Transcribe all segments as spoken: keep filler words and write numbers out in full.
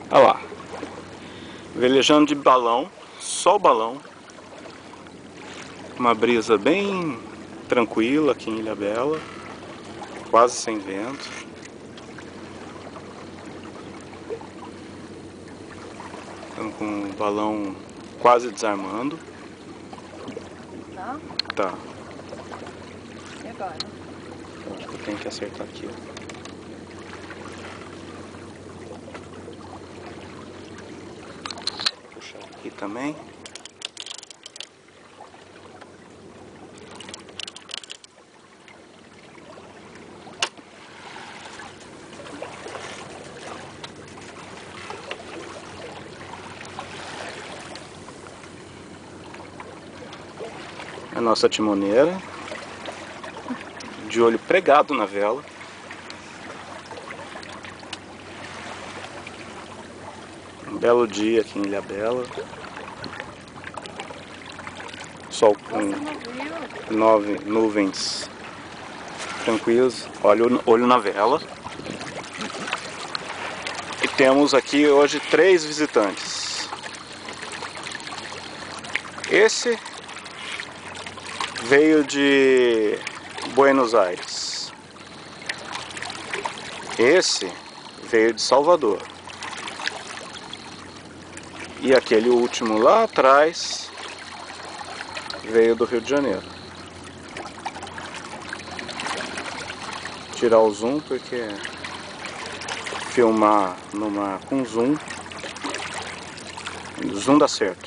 Olha lá, velejando de balão, só o balão, uma brisa bem tranquila aqui em Ilhabela, quase sem vento. Estamos com o balão quase desarmando. Tá? Tá. E agora? Eu acho que eu tenho que acertar aqui, ó. Puxar aqui também. A nossa timoneira, de olho pregado na vela. Um belo dia aqui em Ilhabela. Sol com nove nuvens tranquilas, olho, olho na vela. E temos aqui hoje três visitantes. Esse veio de Buenos Aires. Esse veio de Salvador. E aquele último lá atrás veio do Rio de Janeiro. Tirar o zoom porque filmar numa com zoom, zoom dá certo.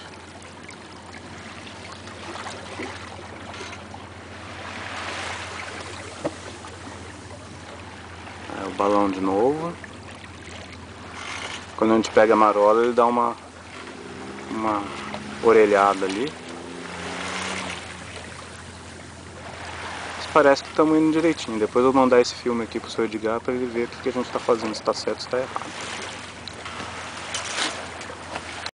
É o balão de novo. Quando a gente pega a marola, ele dá uma uma orelhada ali. Mas parece que estamos indo direitinho. Depois eu vou mandar esse filme aqui pro seu Edgar para ele ver o que a gente está fazendo, se está certo ou se está errado.